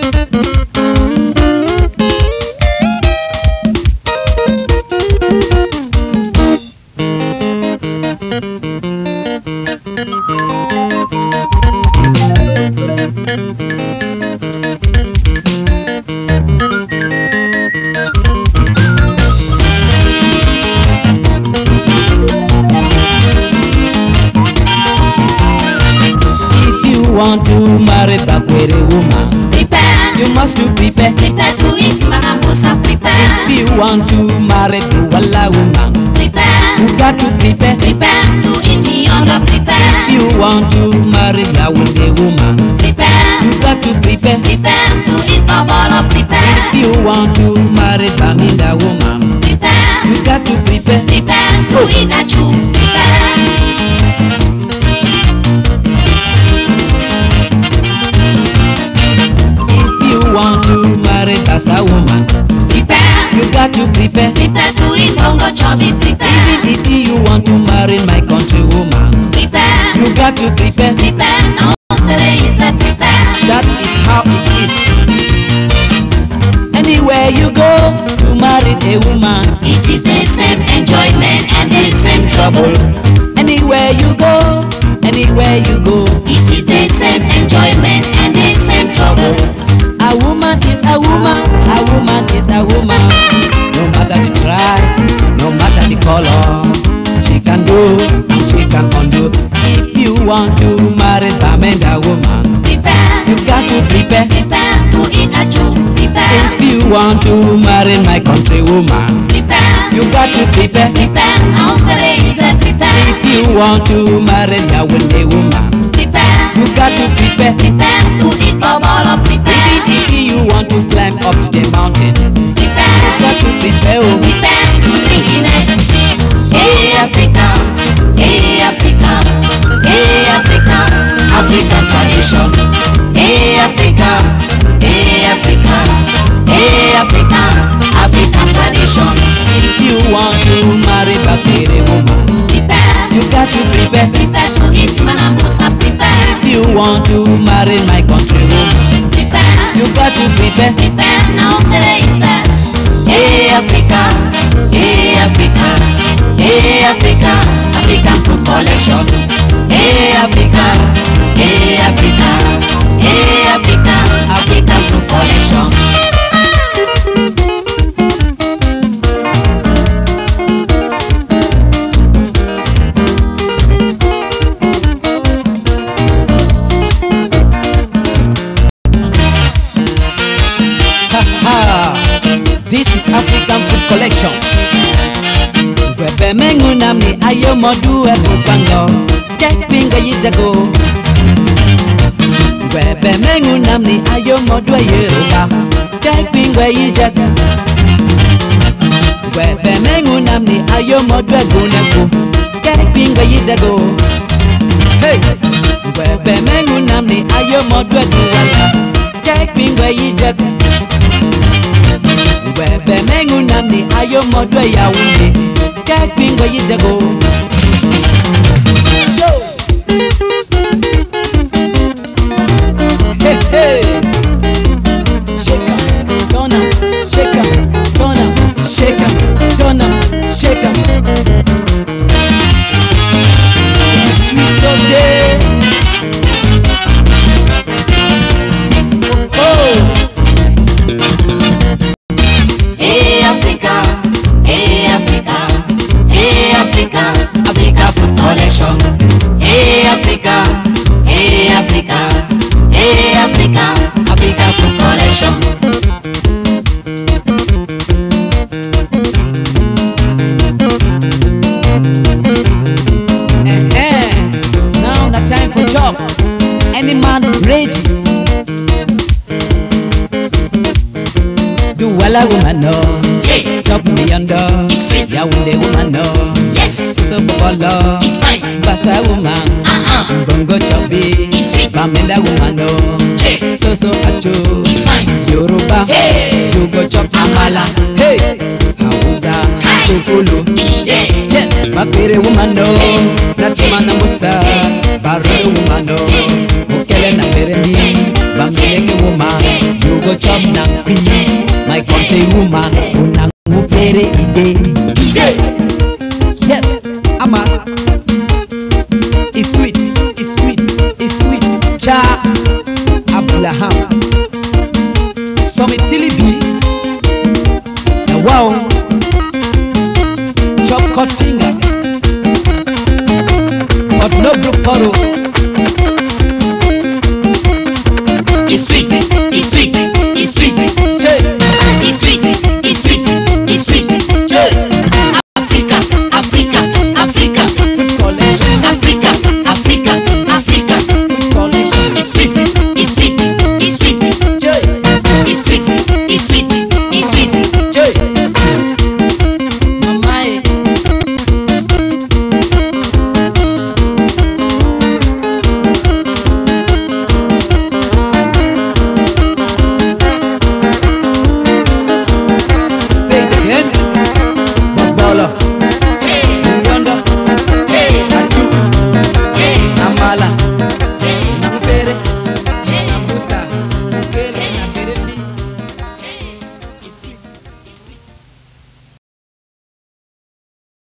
Want to marry Bakwere woman, prepare. you must to prepare. Prepare to eat Manabusa, prepare. If you want to marry Duwala woman, Prepare. you got to prepare. Prepare to eat Miondo, prepare. If you want to marry Yawunde woman, Prepare. you got to prepare. Prepare to eat Oboro, prepare. If you want to marry Baminda woman, Prepare. you got to prepare. Prepare to eat Achu, prepare. Want to marry Tasa woman, Prepare. you got to prepare. Prepare to eat Bongo Chobi, prepare. Even if you want to marry my country woman, Prepare. you got to prepare. Prepare. Now today is the prepare. That is how it is. Anywhere you go to marry a woman, It is the same enjoyment and the same trouble. anywhere you go, It is the same enjoyment and the same trouble. a woman is a woman, a woman is a woman. No matter the tribe, no matter the color, she can do and she can undo. If you want to marry Bamenda woman, Prepare. you got to prepare. Prepare to eat Achu, prepare. If you want to marry my country woman, Prepare. you got to prepare. Prepare. Now today is the prepare. If you want to marry Yawunde woman, Prepare. you got to prepare. Prepare to eat Oboro, prepare. If you want to climb up to the mountain, you Prepare. got to prepare. Oh. Prepare to drink Guinness. Hey Africa, hey Africa, hey Africa, African tradition. Hey Africa, hey Africa, hey Africa, African tradition. If you want to marry Bakwere woman, Prepare. you got to prepare. Prepare to eat Manabusa, prepare. If you want to marry my country woman, Prepare. you got to prepare. Prepare. Now today is the hey Africa, hey Africa, hey Africa, African food collection. Hey Africa, hey Africa, hey Africa, African food collection. This is African food collection. Webe mengu nami ayo modu ebubango, kekpinga yijago. Webe mengu nami ayo modu Yoruba, kekpinga yijago. Webe mengu nami ayo modu eguneko, kekpinga yijago. Hey, webe mengu nami ayo modu eduwala, kekpinga yijago. Webe mengu namni ayo modo Yawunde, kekpinga yijago. Hey hey, shake 'em, turn 'em, shake 'em, turn 'em, shake 'em, turn 'em, shake 'em. It's okay. Oh. Hey Africa, hey Africa, hey Africa, Africa food collection. Hey Africa, hey Africa, hey Africa, Africa food collection. Now the time for job. Any man ready? Duwala woman no, Yeah. chop me under. It's sweet. Yawunde woman no, Yes. so bolo. It's fine. Basa woman, bongo chobi. It's sweet. Bamenda woman no, Yeah. so acho. It's fine. Yoruba, Hey. you go chop amala. Hey, Hausa, Hi. Kukulu. Yeah. Yes, Bakwere woman no, Natuma na Musa, Barre woman no, Mukele na Bereni, Bamileke woman, you go go chop nampi. My country woman, nangu pere ide. Yes, ama. It's sweet, it's sweet, it's sweet. Cha Abraham. Some tilibi. Wow.